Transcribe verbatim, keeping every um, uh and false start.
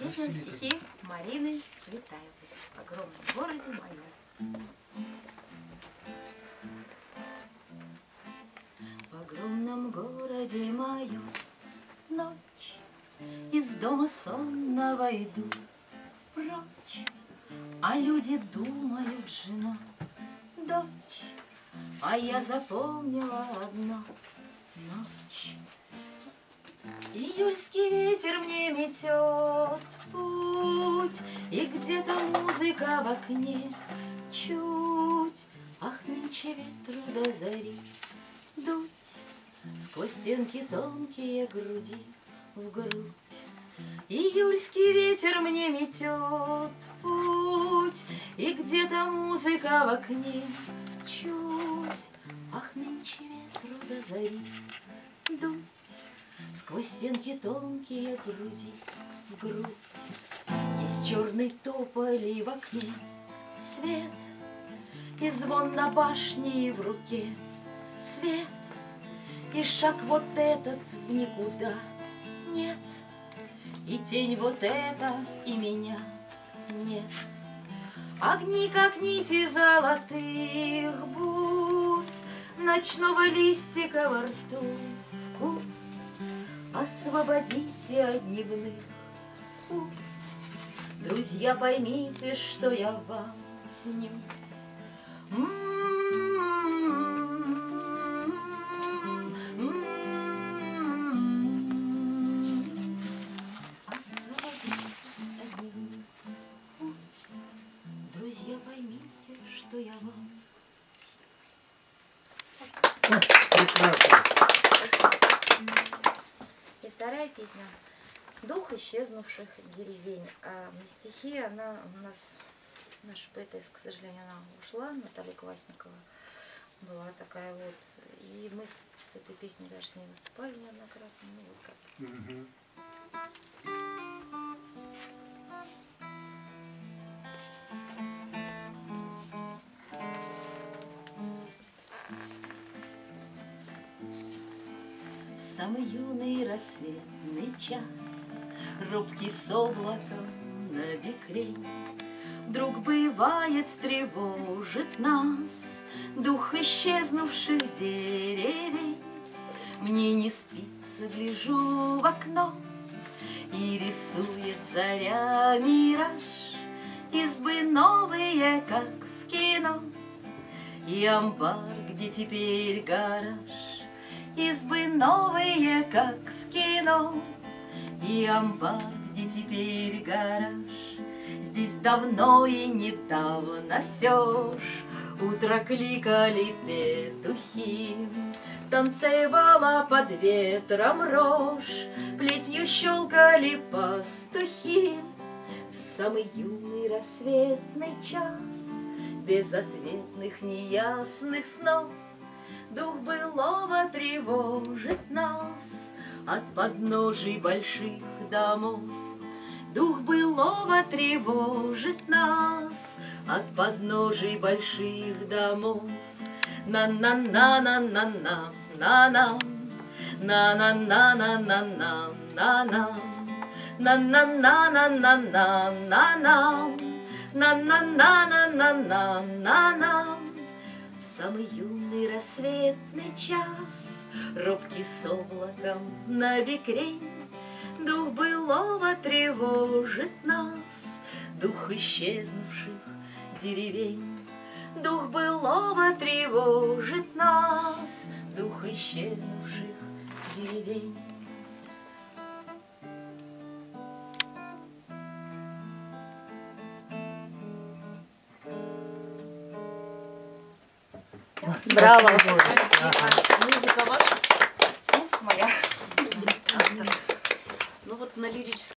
Песня на стихи Марины Цветаевой «В огромном городе моем». В огромном городе моем ночь, из дома сонного иду прочь, а люди думают: жена, дочь, а я запомнила одно: ночь. Июльский ветер мне метет путь, и где-то музыка в окне чуть. Ах, нынче ветру до зари дуть сквозь стенки тонкие груди в грудь. Июльский ветер мне метет путь, и где-то музыка в окне чуть. Ах, нынче ветру до зари дуть сквозь стенки тонкие груди в грудь. Есть черный тополь и в окне свет, и звон на башне, и в руке цвет, и шаг вот этот в никуда нет, и тень вот эта, и меня нет. Огни, как нити золотых бус, ночного листика во рту вкус. Освободите от дневных уз, друзья, поймите, что я вам снюсь. Друзья, поймите, что я вам снюсь. И вторая песня «Дух исчезнувших деревень». А на стихи она у нас, наша поэтесса, к сожалению, она ушла, Наталья Квасникова была такая вот. И мы с этой песней даже с ней выступали неоднократно. Ну, вот как. Mm-hmm. Самый юный рассветный час, робкий с облаком на бекрень, вдруг бывает встревожит нас дух исчезнувших деревень. Мне не спится, гляжу в окно, и рисует заря мираж, избы новые, как в кино, и амбар, где теперь гараж. Избы новые, как в кино, и амбар, где теперь гараж. Здесь давно и недавно все ж утро кликали петухи, танцевала под ветром рожь, плетью щелкали пастухи. В самый юный рассветный час безответных неясных снов дух былого тревожит нас от подножий больших домов. Дух былого тревожит нас от подножий больших домов. На-на-на-на-на-на, на-на, на-на-на-на-на-на, на-на, на-на-на-на-на-на, на-на, на-на-на-на-на-на, на-на. В самый юный рассветный час, робкий с облаком на бекрень, дух былого тревожит нас, дух исчезнувших деревень. Дух былого тревожит нас, дух исчезнувших деревень. Браво! Музыка ваша, музыка моя. Ну вот на лирическом.